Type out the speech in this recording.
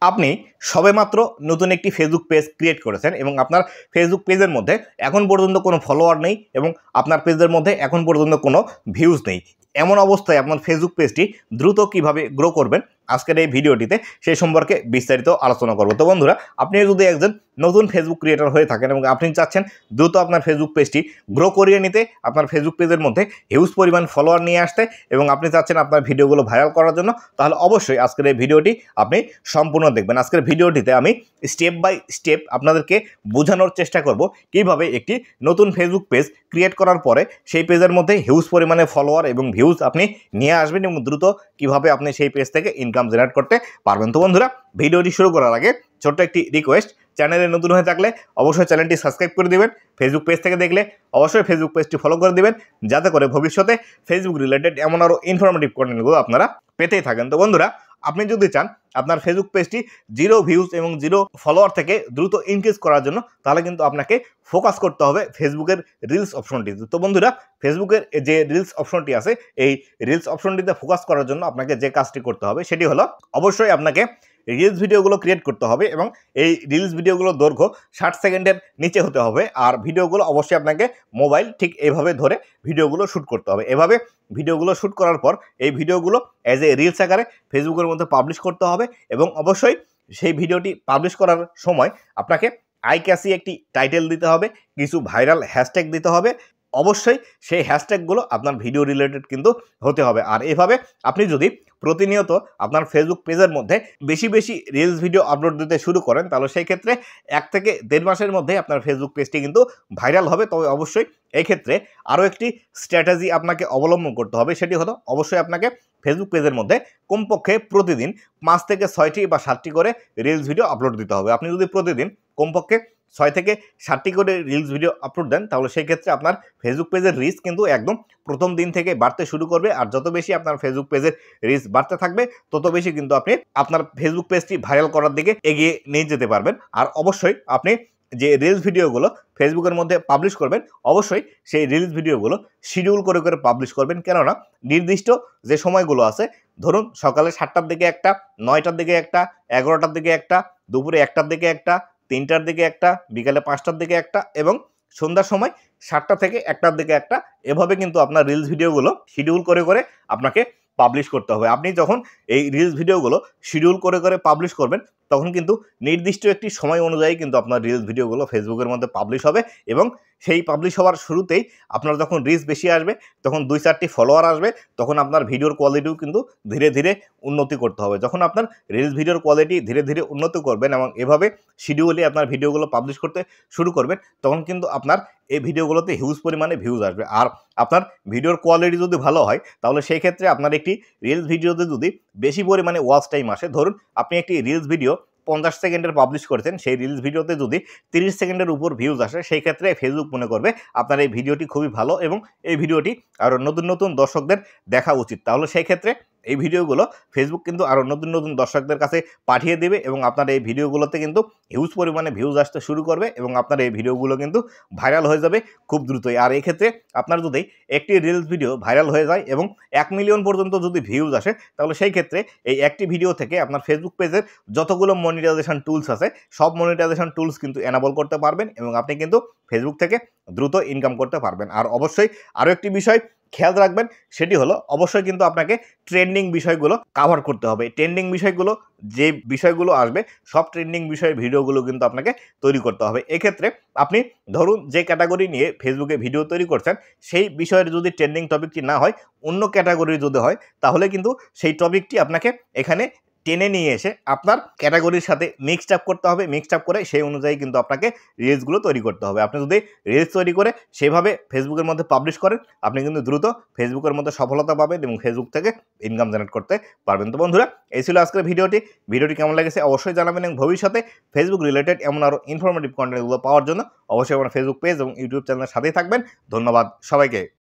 আপনি সবেমাত্র নতুন একটি ফেসবুক পেজ ক্রিয়েট করেছেন এবং আপনার ফেসবুক পেজের মধ্যে এখন পর্যন্ত কোনো ফলোয়ার নেই এবং আপনার পেজের মধ্যে এখন পর্যন্ত কোনো ভিউজ নেই। এমন অবস্থায় আপনার ফেসবুক পেজটি দ্রুত কিভাবে গ্রো করবেন আজকের এই ভিডিওটিতে সেই সম্পর্কে বিস্তারিত আলোচনা করব। তো বন্ধুরা, আপনি যদি একজন নতুন ফেসবুক ক্রিয়েটর হয়ে থাকেন এবং আপনি চাচ্ছেন দ্রুত আপনার ফেসবুক পেজটি গ্রো করিয়ে নিতে, আপনার ফেসবুক পেজের মধ্যে হিউজ পরিমাণ ফলোয়ার নিয়ে আসতে এবং আপনি চাচ্ছেন আপনার ভিডিওগুলো ভাইরাল করার জন্য, তাহলে অবশ্যই আজকের এই ভিডিওটি আপনি সম্পূর্ণ দেখবেন। আজকের ভিডিওটিতে আমি স্টেপ বাই স্টেপ আপনাদেরকে বোঝানোর চেষ্টা করব কিভাবে একটি নতুন ফেসবুক পেজ ক্রিয়েট করার পরে সেই পেজের মধ্যে হিউজ পরিমাণে ফলোয়ার এবং ভিউজ আপনি নিয়ে আসবেন এবং দ্রুত কিভাবে আপনি সেই পেজ থেকে ইনকাম জেনারেট করতে পারবেন। তো বন্ধুরা, ভিডিওটি শুরু করার আগে ছোট্ট একটি রিকোয়েস্ট, চ্যানেলে নতুন হয়ে থাকলে অবশ্যই চ্যানেলটি সাবস্ক্রাইব করে দিবেন। ফেসবুক পেজ থেকে দেখলে অবশ্যই ফেসবুক পেজটি ফলো করে দিবেন, যাতে করে ভবিষ্যতে ফেসবুক রিলেটেড এমন আরও ইনফরমেটিভ কন্টেন্টগুলো আপনারা পেতেই থাকেন। তো বন্ধুরা, আপনি যদি চান আপনার ফেসবুক পেজটি 0 ভিউজ এবং 0 ফলোয়ার থেকে দ্রুত ইনক্রিজ করার জন্য, তাহলে কিন্তু আপনাকে ফোকাস করতে হবে ফেসবুকের রিলস অপশনটিতে। তো বন্ধুরা, ফেসবুকের যে রিলস অপশনটি আছে, এই রিলস অপশনটিতে ফোকাস করার জন্য আপনাকে যে কাজটি করতে হবে সেটি হলো অবশ্যই আপনাকে রিলস ভিডিওগুলো ক্রিয়েট করতে হবে এবং এই রিলস ভিডিওগুলোর দৈর্ঘ্য 60 সেকেন্ডের নিচে হতে হবে। আর ভিডিওগুলো অবশ্যই আপনাকে মোবাইল ঠিক এইভাবে ধরে ভিডিওগুলো শ্যুট করতে হবে। এভাবে ভিডিওগুলো শ্যুট করার পর এই ভিডিওগুলো অ্যাজ এ রিলস আকারে ফেসবুকের মধ্যে পাবলিশ করতে হবে এবং অবশ্যই সেই ভিডিওটি পাবলিশ করার সময় আপনাকে আই ক্যাচি একটি টাইটেল দিতে হবে, কিছু ভাইরাল হ্যাশট্যাগ দিতে হবে। অবশ্যই সেই হ্যাশট্যাগুলো আপনার ভিডিও রিলেটেড কিন্তু হতে হবে। আর এভাবে আপনি যদি প্রতিনিয়ত আপনার ফেসবুক পেজের মধ্যে বেশি বেশি রিলস ভিডিও আপলোড দিতে শুরু করেন, তাহলে সেই ক্ষেত্রে 1 থেকে 1.5 মাসের মধ্যে আপনার ফেসবুক পেজটি কিন্তু ভাইরাল হবে। তবে অবশ্যই এই ক্ষেত্রে আরও একটি স্ট্র্যাটেজি আপনাকে অবলম্বন করতে হবে, সেটি হলো অবশ্যই আপনাকে ফেসবুক পেজের মধ্যে কমপক্ষে প্রতিদিন 5 থেকে 6টি বা 7টি করে রিলস ভিডিও আপলোড দিতে হবে। আপনি যদি প্রতিদিন কমপক্ষে 6 থেকে 7টি করে রিলস ভিডিও আপলোড দেন, তাহলে সেই ক্ষেত্রে আপনার ফেসবুক পেজের রিচ কিন্তু একদম প্রথম দিন থেকে বাড়তে শুরু করবে। আর যত বেশি আপনার ফেসবুক পেজের রিচ বাড়তে থাকবে, তত বেশি কিন্তু আপনি আপনার ফেসবুক পেজটি ভাইরাল করার দিকে এগিয়ে নিয়ে যেতে পারবেন। আর অবশ্যই আপনি যে রিলস ভিডিওগুলো ফেসবুকের মধ্যে পাবলিশ করবেন, অবশ্যই সেই রিলস ভিডিওগুলো শিডিউল করে করে পাবলিশ করবেন। কেননা নির্দিষ্ট যে সময়গুলো আছে, ধরুন সকালে 7টার দিকে একটা, 9টার দিকে একটা, 11টার দিকে একটা, দুপুরে 1টার দিকে একটা, 3টার দিকে একটা, বিকালে 5টার দিকে একটা এবং সন্ধ্যার সময় 7টা থেকে 1টার দিকে একটা। এভাবে কিন্তু আপনার রিলস ভিডিওগুলো শিডিউল করে করে আপনাকে পাবলিশ করতে হবে। আপনি যখন এই রিলস ভিডিওগুলো শিডিউল করে করে পাবলিশ করবেন, তখন কিন্তু নির্দিষ্ট একটি সময় অনুযায়ী কিন্তু আপনার রিলস ভিডিওগুলো ফেসবুকের মধ্যে পাবলিশ হবে এবং সেই পাবলিশ হওয়ার শুরুতেই আপনার যখন রিচ বেশি আসবে, তখন 2-4টি ফলোয়ার আসবে, তখন আপনার ভিডিওর কোয়ালিটিও কিন্তু ধীরে ধীরে উন্নতি করতে হবে। যখন আপনার রিলস ভিডিওর কোয়ালিটি ধীরে ধীরে উন্নতি করবেন এবং এভাবে শিডিউলে আপনার ভিডিওগুলো পাবলিশ করতে শুরু করবেন, তখন কিন্তু আপনার এই ভিডিওগুলোতে হিউজ পরিমাণে ভিউজ আসবে। আর আপনার ভিডিওর কোয়ালিটি যদি ভালো হয়, তাহলে সেই ক্ষেত্রে আপনার একটি রিলস ভিডিওতে যদি বেশি পরিমাণে ওয়াচ টাইম আসে, ধরুন আপনি একটি রিলস ভিডিও 50 সেকেন্ডের পাবলিশ করেছেন, সেই রিলস ভিডিওতে যদি 30 সেকেন্ডের উপর ভিউজ আসে, সেই ক্ষেত্রে ফেসবুক মনে করবে আপনার এই ভিডিওটি খুবই ভালো এবং এই ভিডিওটি আরও নতুন নতুন দর্শকদের দেখা উচিত। তাহলে সেই ক্ষেত্রে এই ভিডিওগুলো ফেসবুক কিন্তু আরও নতুন নতুন দর্শকদের কাছে পাঠিয়ে দেবে এবং আপনার এই ভিডিওগুলোতে কিন্তু হিউজ পরিমাণে ভিউজ আসতে শুরু করবে এবং আপনার এই ভিডিওগুলো কিন্তু ভাইরাল হয়ে যাবে খুব দ্রুতই। আর এই ক্ষেত্রে আপনার যদি একটি রিলস ভিডিও ভাইরাল হয়ে যায় এবং 1 মিলিয়ন পর্যন্ত যদি ভিউজ আসে, তাহলে সেই ক্ষেত্রে এই একটি ভিডিও থেকে আপনার ফেসবুক পেজের যতগুলো মনিটাইজেশন টুলস আছে, সব মনিটাইজেশন টুলস কিন্তু এনাবল করতে পারবেন এবং আপনি কিন্তু ফেসবুক থেকে দ্রুত ইনকাম করতে পারবেন। আর অবশ্যই আরও একটি বিষয় খেয়াল রাখবেন, সেটি হলো অবশ্যই কিন্তু আপনাকে ট্রেন্ডিং বিষয়গুলো কাভার করতে হবে। ট্রেন্ডিং বিষয়গুলো, যে বিষয়গুলো আসবে, সব ট্রেন্ডিং বিষয়ের ভিডিওগুলো কিন্তু আপনাকে তৈরি করতে হবে। এক্ষেত্রে আপনি ধরুন যে ক্যাটাগরি নিয়ে ফেসবুকে ভিডিও তৈরি করছেন, সেই বিষয়ের যদি ট্রেন্ডিং টপিকটি না হয়, অন্য ক্যাটাগরির যদি হয়, তাহলে কিন্তু সেই টপিকটি আপনাকে এখানে টেনে নিয়ে এসে আপনার ক্যাটাগরির সাথে মিক্সড আপ করতে হবে। মিক্সড আপ করে সেই অনুযায়ী কিন্তু আপনাকে রিলসগুলো তৈরি করতে হবে। আপনি যদি রিলস তৈরি করে সেভাবে ফেসবুকের মধ্যে পাবলিশ করেন, আপনি কিন্তু দ্রুত ফেসবুকের মধ্যে সফলতা পাবেন এবং ফেসবুক থেকে ইনকাম জেনারেট করতে পারবেন। তো বন্ধুরা, এই ছিল আজকের ভিডিওটি কেমন লেগেছে অবশ্যই জানাবেন এবং ভবিষ্যতে ফেসবুক রিলেটেড এমন আরও ইনফরমেটিভ কন্টেন্টগুলো পাওয়ার জন্য অবশ্যই আমার ফেসবুক পেজ এবং ইউটিউব চ্যানেলের সাথেই থাকবেন। ধন্যবাদ সবাইকে।